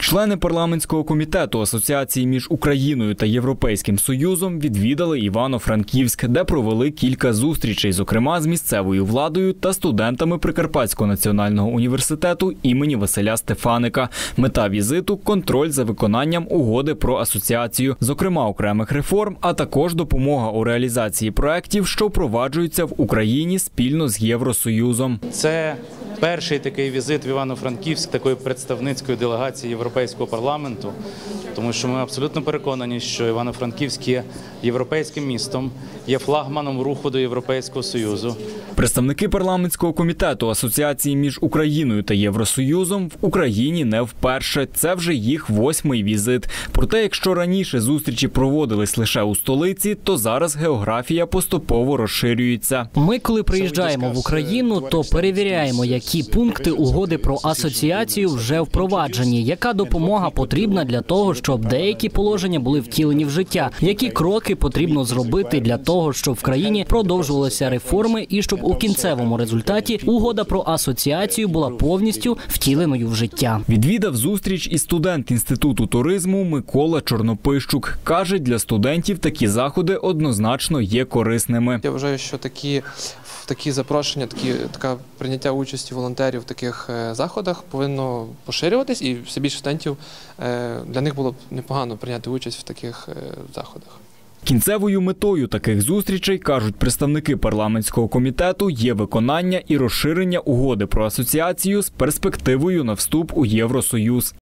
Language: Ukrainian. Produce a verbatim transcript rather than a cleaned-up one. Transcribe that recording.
Члени парламентського комітету Асоціації між Україною та Європейським Союзом відвідали Івано-Франківськ, де провели кілька зустрічей, зокрема з місцевою владою та студентами Прикарпатського національного університету імені Василя Стефаника. Мета візиту – контроль за виконанням угоди про асоціацію, зокрема окремих реформ, а також допомога у реалізації проєктів, що впроваджуються в Україні спільно з Євросоюзом. Це перший такий візит в Івано-Франківськ такої представницької делегації Європейського парламенту, тому що ми абсолютно переконані, що Івано-Франківськ є європейським містом, є флагманом руху до Європейського Союзу. Представники парламентського комітету Асоціації між Україною та Євросоюзом в Україні не вперше. Це вже їх восьмий візит. Проте, якщо раніше зустрічі проводились лише у столиці, то зараз географія поступово розширюється. Ми, коли приїжджаємо в Україну, то перевіряємо, які пункти угоди про асоціацію вже впроваджені, яка допомога потрібна для того, щоб деякі положення були втілені в життя, які кроки потрібно зробити для того, щоб в країні продовжувалися реформи і щоб у кінцевому результаті угода про асоціацію була повністю втіленою в життя. Відвідав зустріч і студент Інституту туризму Микола Чорнопищук. Каже, для студентів такі заходи однозначно є корисними. Я вважаю, що такі, такі запрошення, такі, така прийняття участі волонтерів в таких заходах повинно поширюватись, і все більше студентів, для них було б непогано прийняти участь в таких заходах. Кінцевою метою таких зустрічей, кажуть представники парламентського комітету, є виконання і розширення угоди про асоціацію з перспективою на вступ у Євросоюз.